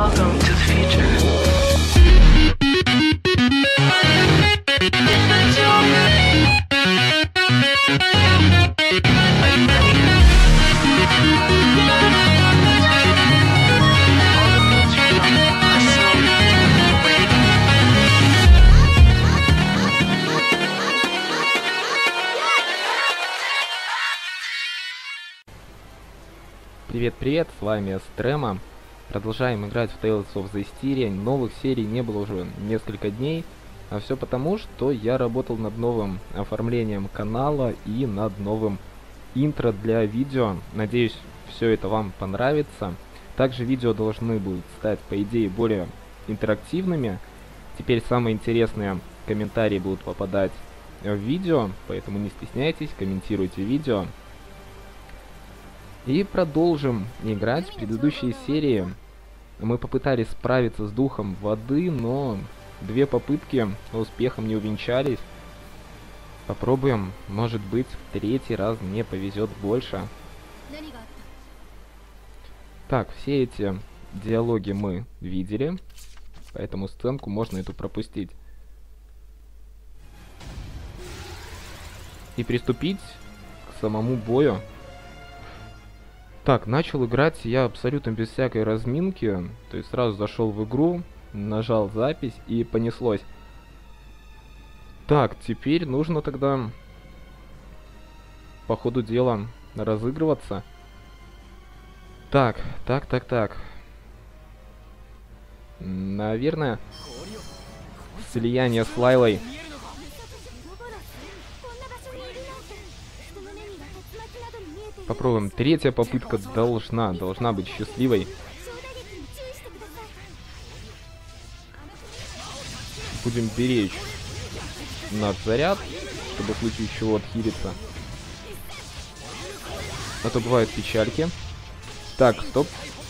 Welcome to the future. Are you ready? All the filters on are slowly waiting. Привет-привет, с вами Стрема. Продолжаем играть в Tales of Zestiria. Новых серий не было уже несколько дней. А все потому, что я работал над новым оформлением канала и над новым интро для видео. Надеюсь, все это вам понравится. Также видео должны будут стать, по идее, более интерактивными. Теперь самые интересные комментарии будут попадать в видео, поэтому не стесняйтесь, комментируйте видео. И продолжим играть. В предыдущей серии мы попытались справиться с духом воды, но две попытки успехом не увенчались. Попробуем, может быть, в третий раз мне повезет больше. Так, все эти диалоги мы видели, поэтому сценку можно эту пропустить. И приступить к самому бою. Так, начал играть я абсолютно без всякой разминки, то есть сразу зашел в игру, нажал запись и понеслось. Так, теперь нужно тогда по ходу дела разыгрываться. Так. Наверное, слияние с Лайлой. Попробуем. Третья попытка должна быть счастливой. Будем беречь наш заряд, чтобы в случае чего отхилиться. А то бывают печальки. Так, стоп.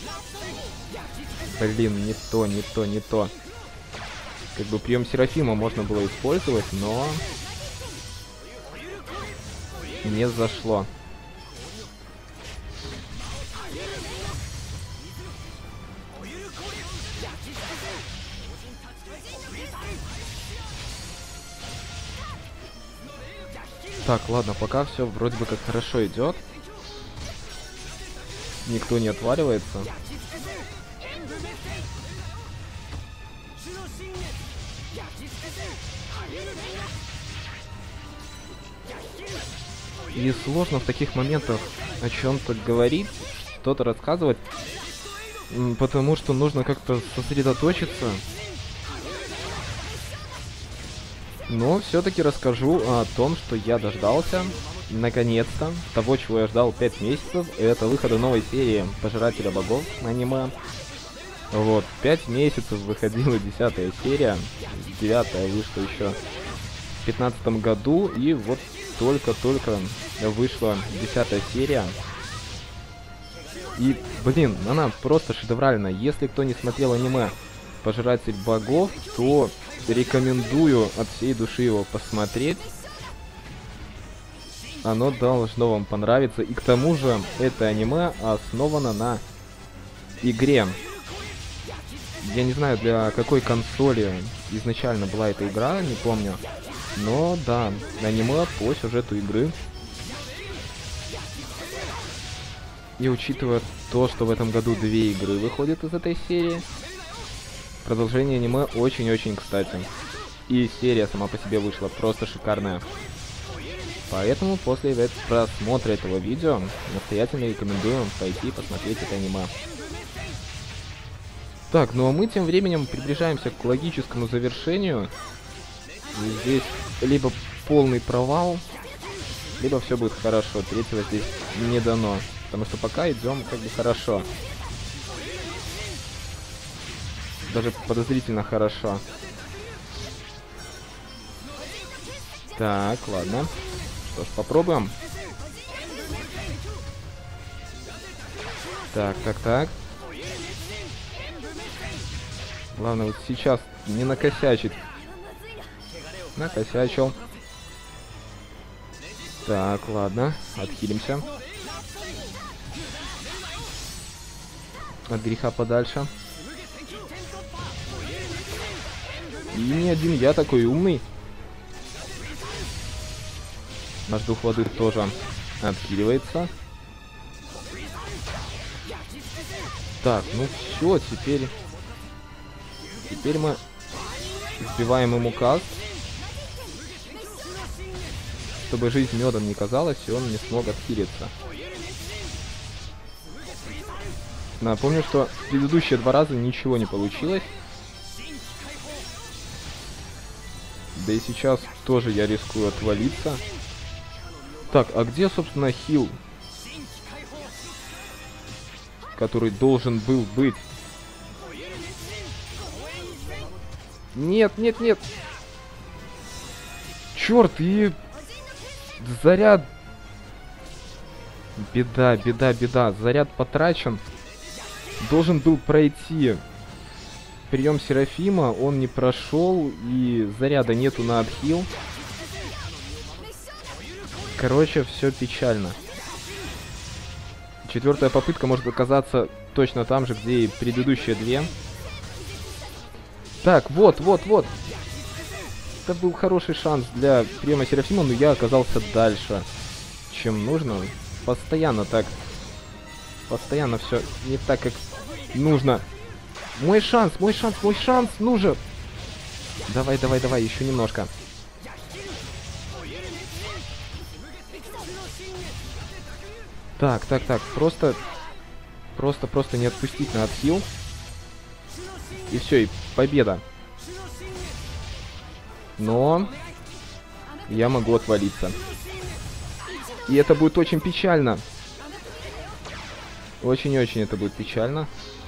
Блин, не то. Как бы прием Серафима можно было использовать, но не зашло. Так, ладно, пока все вроде бы как хорошо идет. Никто не отваливается. И сложно в таких моментах о чем-то говорить, что-то рассказывать, потому что нужно как-то сосредоточиться. Но все-таки расскажу о том, что я дождался, наконец-то, того, чего я ждал 5 месяцев. Это выхода новой серии Пожирателя богов аниме. Вот, 5 месяцев выходила 10-я серия, 9-я вышла еще в 2015 году, и вот только-только вышла 10-я серия. И, блин, она просто шедевральная. Если кто не смотрел аниме Пожиратель богов, то рекомендую от всей души его посмотреть. Оно должно вам понравиться. И к тому же это аниме основано на игре. Я не знаю, для какой консоли изначально была эта игра, не помню. Но да, аниме по сюжету игры. И учитывая то, что в этом году 2 игры выходят из этой серии, продолжение аниме очень-очень кстати. И серия сама по себе вышла просто шикарная. Поэтому после просмотра этого видео настоятельно рекомендую пойти посмотреть это аниме. Так, ну а мы тем временем приближаемся к логическому завершению. И здесь либо полный провал, либо все будет хорошо. Третьего здесь не дано. Потому что пока идем как бы хорошо. Даже подозрительно хорошо. Так, ладно. Что ж, попробуем. Так. Главное вот сейчас не накосячить. Накосячил. Так, ладно. Отхилимся. От греха подальше. И не один я такой умный. Наш дух воды тоже откидывается. Так, ну все, теперь мы сбиваем ему каст, чтобы жизнь медом не казалась, и он не смог отхилиться. Напомню, что предыдущие 2 раза ничего не получилось. Да и сейчас тоже я рискую отвалиться. Так, а где, собственно, хил, который должен был быть? Нет, нет, нет. Черт, и заряд. Беда, беда, беда. Заряд потрачен. Должен был пройти прием Серафима, он не прошел, и заряда нету на отхил. Короче, все печально. 4-я попытка может оказаться точно там же, где и предыдущие 2. Так, вот. Это был хороший шанс для приема Серафима, но я оказался дальше, чем нужно. Постоянно так. Постоянно все не так, как нужно. Мой шанс, ну же. Давай, еще немножко. Так, просто не отпустить на отхил. И все, и победа. Но я могу отвалиться. И это будет очень печально. Очень-очень это будет печально.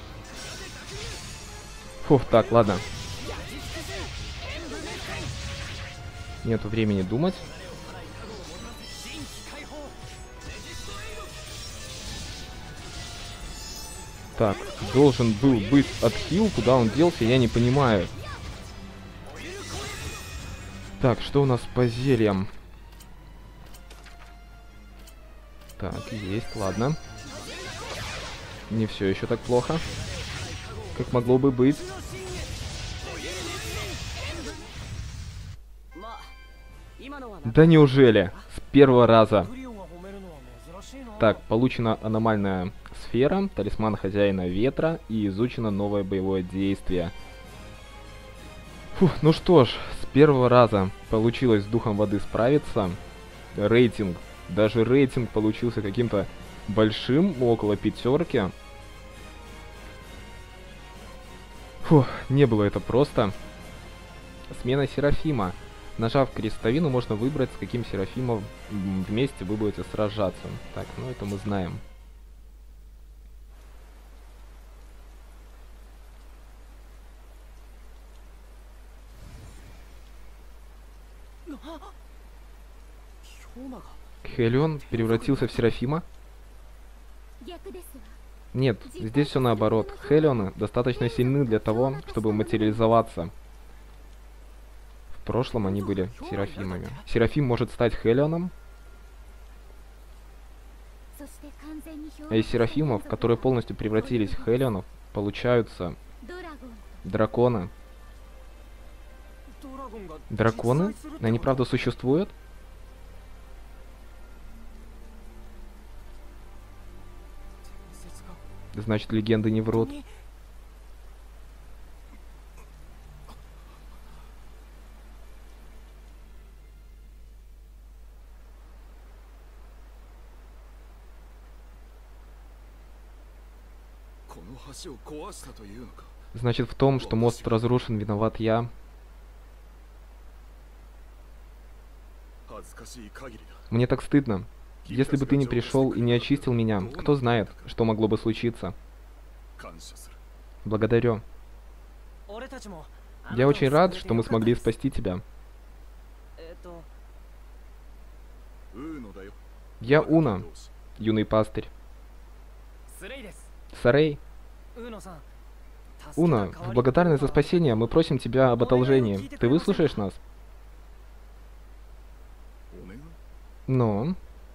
Фух, так, ладно. Нету времени думать. Так, должен был быть отхил. Куда он делся, я не понимаю. Так, что у нас по зельям? Так, есть, ладно. Не все еще так плохо, как могло бы быть. Да неужели? С первого раза. Так, получена аномальная сфера, талисман хозяина ветра и изучено новое боевое действие. Фух, ну что ж, с первого раза получилось с духом воды справиться. Рейтинг, даже рейтинг получился каким-то большим, около 5. Фух, не было это просто. Смена Серафима. Нажав крестовину, можно выбрать, с каким Серафимом вместе вы будете сражаться. Так, ну это мы знаем. Хелион превратился в Серафима? Нет, здесь все наоборот. Хелионы достаточно сильны для того, чтобы материализоваться. В прошлом они были Серафимами. Серафим может стать Хелионом. А из Серафимов, которые полностью превратились в Хелионов, получаются драконы. Драконы? Они правда существуют? Значит, легенды не врут. Значит, в том, что мост разрушен, виноват я. Мне так стыдно. Если бы ты не пришел и не очистил меня, кто знает, что могло бы случиться. Благодарю. Я очень рад, что мы смогли спасти тебя. Я Уна, юный пастырь. Сарей. Уна, в благодарность за спасение мы просим тебя об одолжении. Ты выслушаешь нас? Но...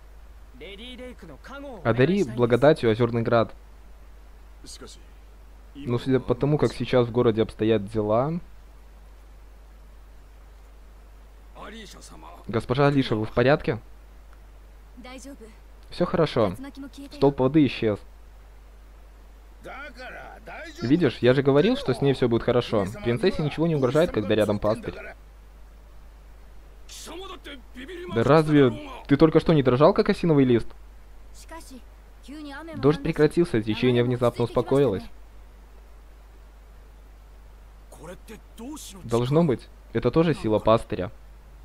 Одари благодатью Озерный Град. Но судя по тому, как сейчас в городе обстоят дела... Госпожа Алиша, вы в порядке? 大丈夫 Все хорошо. 竜巻も消えたよ Столб воды исчез. Видишь, я же говорил, что с ней все будет хорошо. Принцессе ничего не угрожает, когда рядом пастырь. Да разве ты только что не дрожал, как осиновый лист? しかし急に雨も Дождь прекратился, течение внезапно успокоилось. Должно быть, это тоже сила пастыря.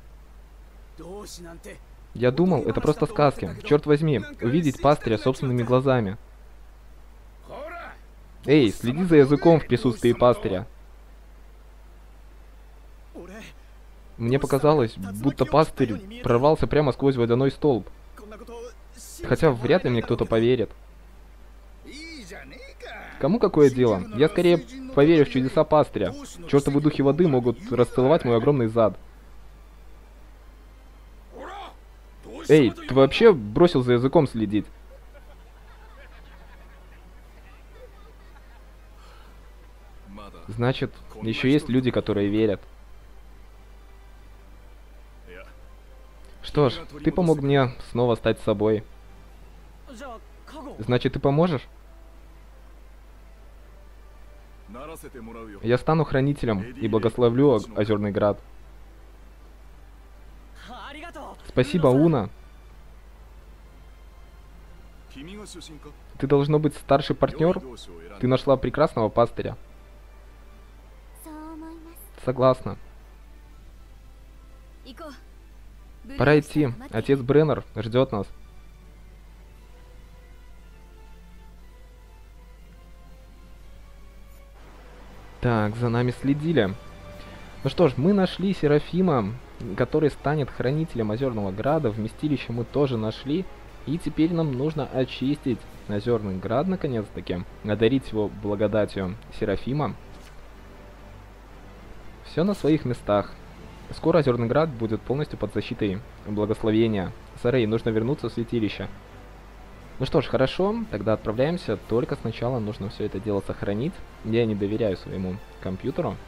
Я думал, это просто сказки. Черт возьми, увидеть пастыря собственными глазами. Эй, следи за языком в присутствии пастыря. Мне показалось, будто пастырь прорвался прямо сквозь водяной столб. Хотя вряд ли мне кто-то поверит. Кому какое дело? Я скорее поверю в чудеса пастыря. Чертовы духи воды могут расцеловать мой огромный зад. Эй, ты вообще бросил за языком следить? Значит, еще есть люди, которые верят. Что ж, ты помог мне снова стать собой. Значит, ты поможешь? Я стану хранителем и благословлю Озерный Град. Спасибо, Уна. Ты должно быть старший партнер. Ты нашла прекрасного пастыря. そう思います Согласна. 行こう Пора идти. Отец Бреннер ждет нас. Так, за нами следили. Ну что ж, мы нашли Серафима, который станет хранителем Озерного Града. Вместилище мы тоже нашли. И теперь нам нужно очистить Озерный Град, наконец-таки. Одарить его благодатью Серафима. Все на своих местах. Скоро Озерный Град будет полностью под защитой благословения. Сарей, нужно вернуться в святилище. Ну что ж, хорошо, тогда отправляемся. Только сначала нужно все это дело сохранить. Я не доверяю своему компьютеру.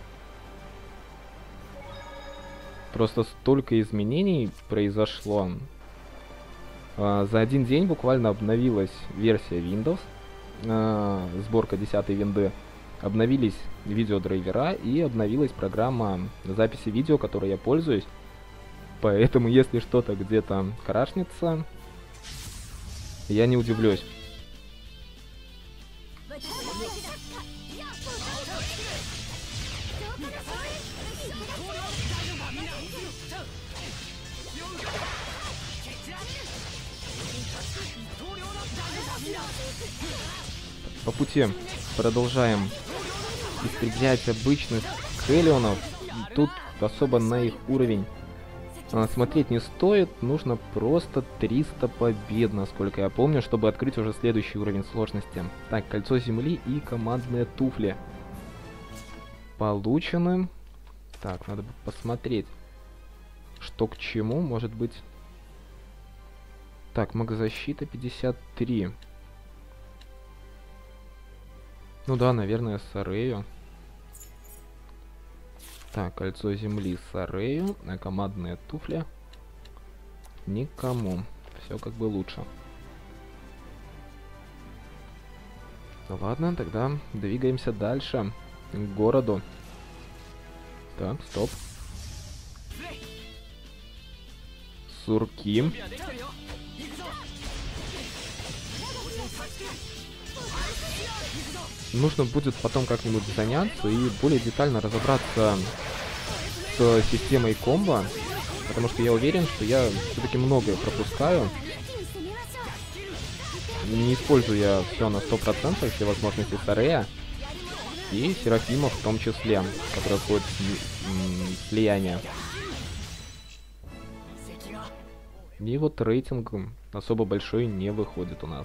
Просто столько изменений произошло. За один день буквально обновилась версия Windows. Сборка 10-й винды. Обновились видеодрайвера и обновилась программа записи видео, которой я пользуюсь. Поэтому, если что-то где-то крашнется, я не удивлюсь. По пути продолжаем истреблять обычных хелионов. Тут особо на их уровень смотреть не стоит. Нужно просто 300 побед, насколько я помню, чтобы открыть уже следующий уровень сложности. Так, кольцо земли и командные туфли получены. Так, надо бы посмотреть, что к чему. Может быть... Так, магозащита 53. Ну да, наверное, Сарею. Так, кольцо земли Сарею, а командные туфли никому. Все как бы лучше. Ну ладно, тогда двигаемся дальше к городу. Так, стоп. Сурки. Нужно будет потом как-нибудь заняться и более детально разобраться с системой комбо, потому что я уверен, что я все-таки многое пропускаю. Не использую я все на 100%, все возможности Сарея и Серафима в том числе, который входит в слияние. И вот рейтинг особо большой не выходит у нас.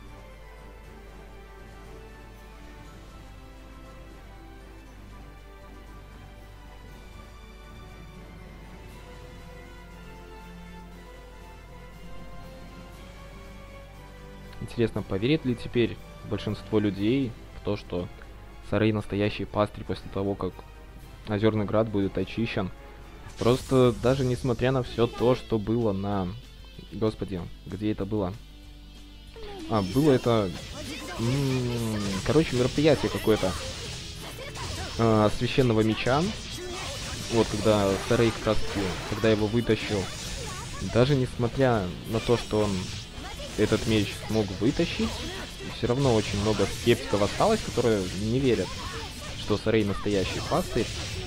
Интересно, поверит ли теперь большинство людей в то, что Сарей настоящий пастырь после того, как Озерный Град будет очищен? Просто даже несмотря на все то, что было на... Господи, где это было? Было это... Короче, мероприятие какое-то. Священного меча. Вот, когда Сарей как раз, когда его вытащил. Даже несмотря на то, что он этот меч смог вытащить, все равно очень много скептиков осталось, которые не верят, что Сарей настоящий пастырь.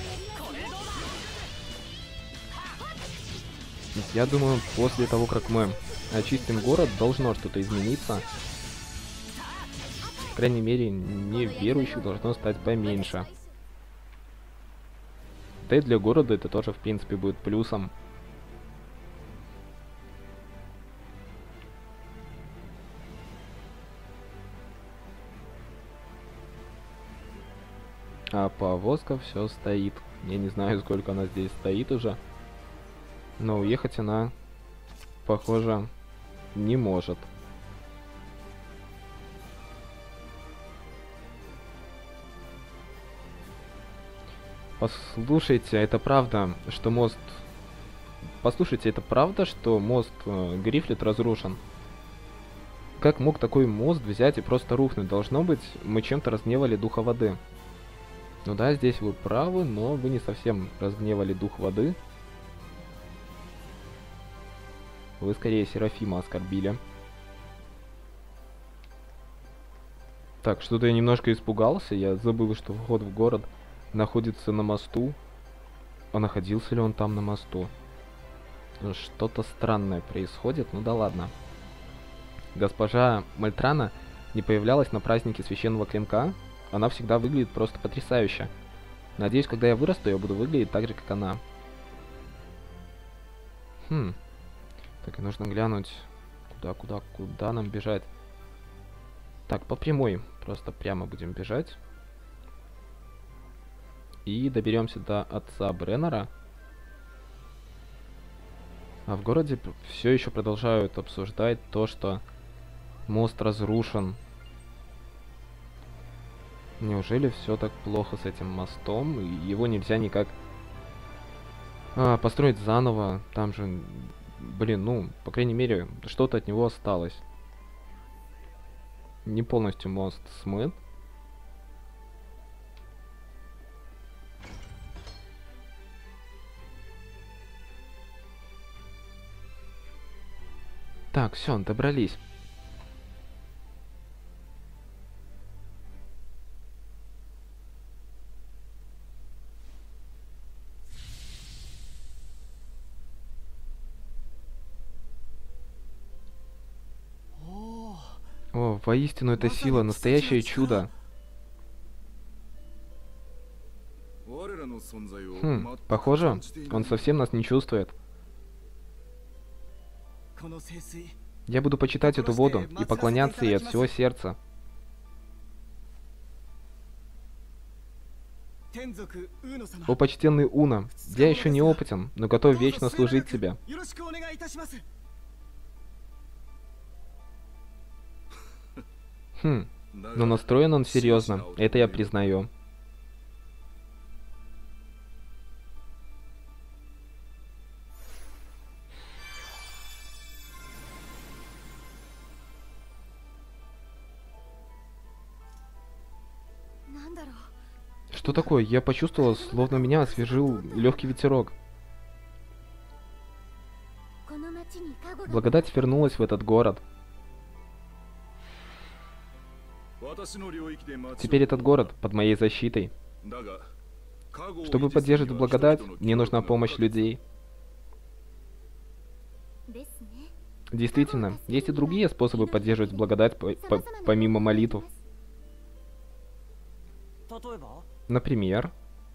Я думаю, после того, как мы очистим город, должно что-то измениться. По крайней мере, неверующих должно стать поменьше. Да и для города это тоже, в принципе, будет плюсом. А повозка все стоит. Я не знаю, сколько она здесь стоит уже. Но уехать она, похоже, не может. Послушайте, это правда, что мост... Послушайте, это правда, что мост Грифлет разрушен? Как мог такой мост взять и просто рухнуть? Должно быть, мы чем-то разгневали духа воды. Ну да, здесь вы правы, но вы не совсем разгневали дух воды. Вы скорее Серафима оскорбили. Так, что-то я немножко испугался. Я забыл, что вход в город находится на мосту. А находился ли он там на мосту? Что-то странное происходит. Ну да ладно. Госпожа Мальтрана не появлялась на празднике Священного Клинка. Она всегда выглядит просто потрясающе. Надеюсь, когда я вырасту, я буду выглядеть так же, как она. Так, и нужно глянуть, куда нам бежать. Так, по прямой. Просто прямо будем бежать. И доберемся до отца Бреннера. А в городе все еще продолжают обсуждать то, что мост разрушен. Неужели все так плохо с этим мостом? И его нельзя никак построить заново? Там же, блин, ну, по крайней мере, что-то от него осталось. Не полностью мост смыт. Так, все, добрались. О, воистину это сила, настоящее чудо. Похоже, он совсем нас не чувствует. Я буду почитать эту воду и поклоняться ей от всего сердца. О, почтенный Уна, я еще не опытен, но готов вечно служить тебе. Но настроен он серьезно, это я признаю. Что такое? Я почувствовал, словно меня освежил легкий ветерок. Благодать вернулась в этот город. Теперь этот город под моей защитой. Чтобы поддерживать благодать, мне нужна помощь людей. Действительно, есть и другие способы поддерживать благодать помимо молитв. Например?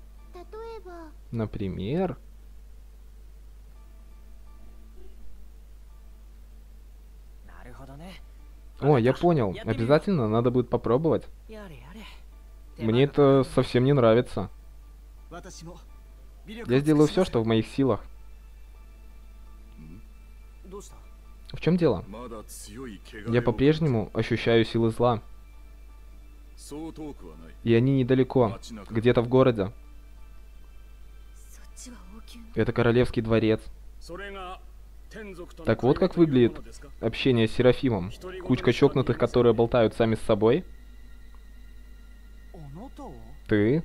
О, я понял. Обязательно надо будет попробовать. Мне это совсем не нравится. Я сделаю все, что в моих силах. В чем дело? Я по-прежнему ощущаю силы зла. И они недалеко, где-то в городе. Это королевский дворец. Так вот как выглядит общение с Серафимом. Кучка чокнутых, которые болтают сами с собой. Ты?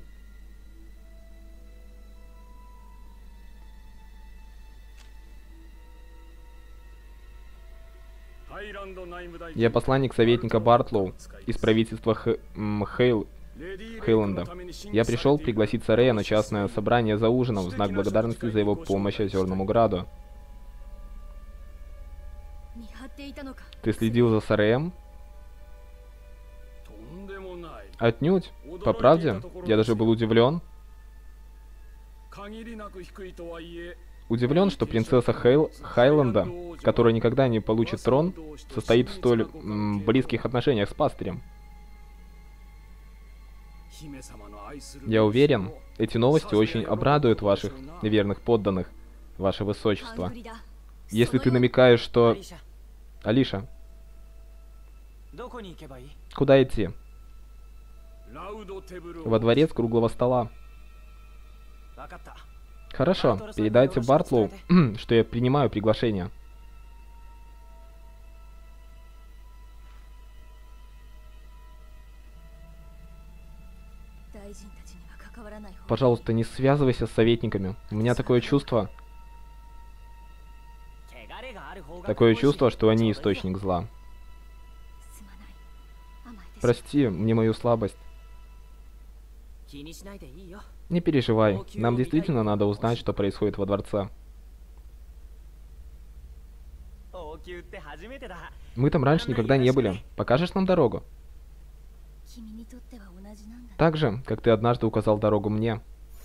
Я посланник советника Бартлоу из правительства Хейланда. Я пришел пригласить Сарея на частное собрание за ужином в знак благодарности за его помощь Озерному Граду. Ты следил за Сареем? Отнюдь. По правде, я даже был удивлен. Удивлен, что принцесса Хайланда, которая никогда не получит трон, состоит в столь близких отношениях с пастырем. Я уверен, эти новости очень обрадуют ваших верных подданных, ваше высочество. Если ты намекаешь, что... Алиша, куда идти? Во дворец круглого стола. Хорошо, передайте Бартлоу, что я принимаю приглашение. Пожалуйста, не связывайся с советниками. У меня такое чувство, что они источник зла. Прости мне мою слабость. Не переживай, нам действительно надо узнать, что происходит во дворце. Мы там раньше никогда не были. Покажешь нам дорогу? Так же, как ты однажды указал дорогу мне.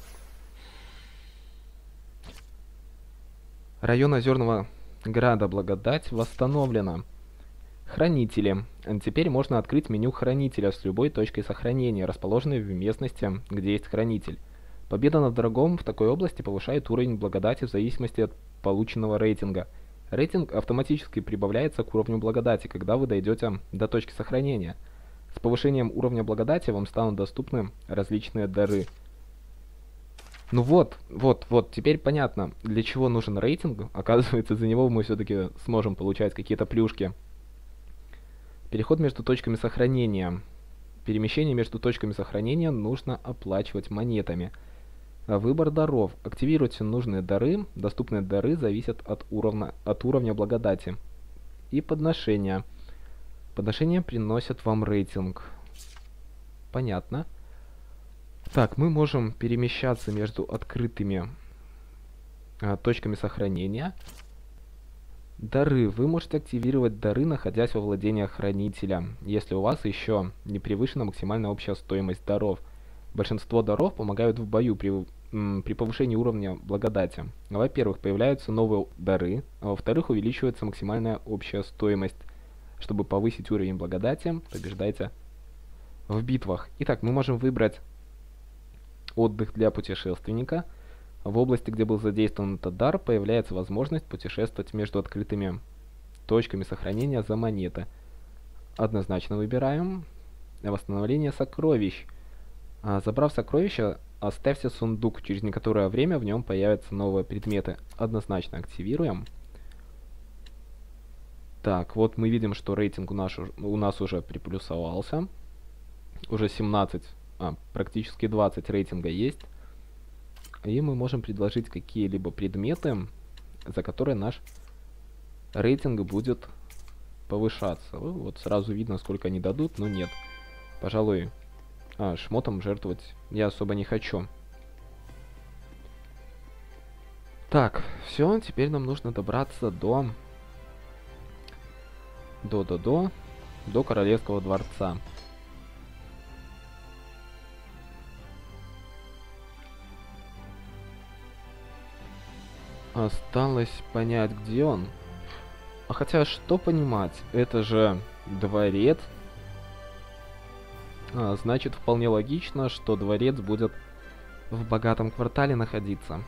Район Озерного Града Благодать восстановлено. Хранители. Теперь можно открыть меню хранителя с любой точкой сохранения, расположенной в местности, где есть хранитель. Победа над врагом в такой области повышает уровень благодати в зависимости от полученного рейтинга. Рейтинг автоматически прибавляется к уровню благодати, когда вы дойдете до точки сохранения. С повышением уровня благодати вам станут доступны различные дары. Ну вот, теперь понятно, для чего нужен рейтинг. Оказывается, за него мы все-таки сможем получать какие-то плюшки. Переход между точками сохранения. Перемещение между точками сохранения нужно оплачивать монетами. Выбор даров. Активируйте нужные дары. Доступные дары зависят от уровня благодати. И подношения. Подношения приносят вам рейтинг. Понятно. Так, мы можем перемещаться между открытыми точками сохранения. Дары. Вы можете активировать дары, находясь во владениях хранителя, если у вас еще не превышена максимальная общая стоимость даров. Большинство даров помогают в бою при повышении уровня благодати. Во-первых, появляются новые дары, а во-вторых, увеличивается максимальная общая стоимость. Чтобы повысить уровень благодати, побеждайте в битвах. Итак, мы можем выбрать отдых для путешественника. В области, где был задействован этот дар, появляется возможность путешествовать между открытыми точками сохранения за монеты. Однозначно выбираем восстановление сокровищ. Забрав сокровища, оставьте сундук. Через некоторое время в нем появятся новые предметы. Однозначно активируем. Так, вот мы видим, что рейтинг у нас уже приплюсовался. Уже 17, практически 20 рейтинга есть. И мы можем предложить какие-либо предметы, за которые наш рейтинг будет повышаться. Вот сразу видно, сколько они дадут, но нет. Пожалуй, шмотом жертвовать я особо не хочу. Так, все, теперь нам нужно добраться до Королевского дворца. Осталось понять, где он. А хотя, что понимать? Это же дворец. Значит, вполне логично, что дворец будет в богатом квартале находиться.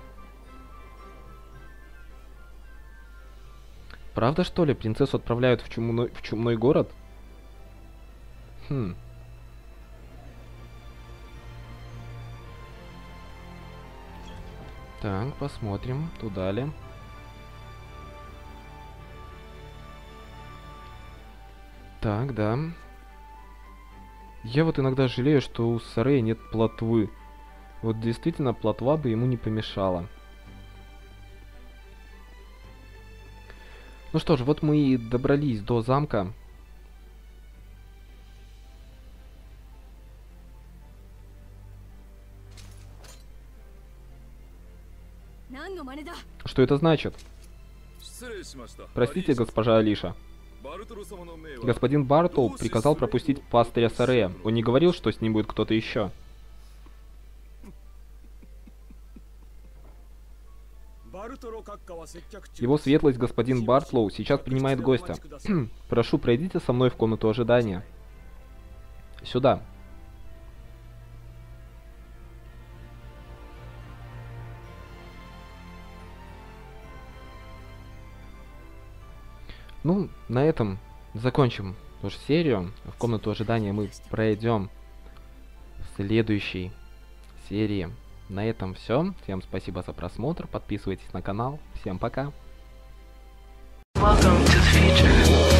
Правда, что ли? Принцессу отправляют в чумной город? Так, посмотрим. Туда ли? Так, да. Я вот иногда жалею, что у Сарея нет плотвы. Вот действительно, плотва бы ему не помешала. Ну что ж, вот мы и добрались до замка. Что это значит? Простите, госпожа Алиша. Господин Бартол приказал пропустить пастыря Сарея. Он не говорил, что с ним будет кто-то еще. Его светлость, господин Бартлоу, сейчас принимает гостя. Прошу, пройдите со мной в комнату ожидания. Сюда. Ну, на этом закончим тоже серию. В комнату ожидания мы пройдем в следующей серии. На этом все. Всем спасибо за просмотр. Подписывайтесь на канал. Всем пока. Welcome to the future.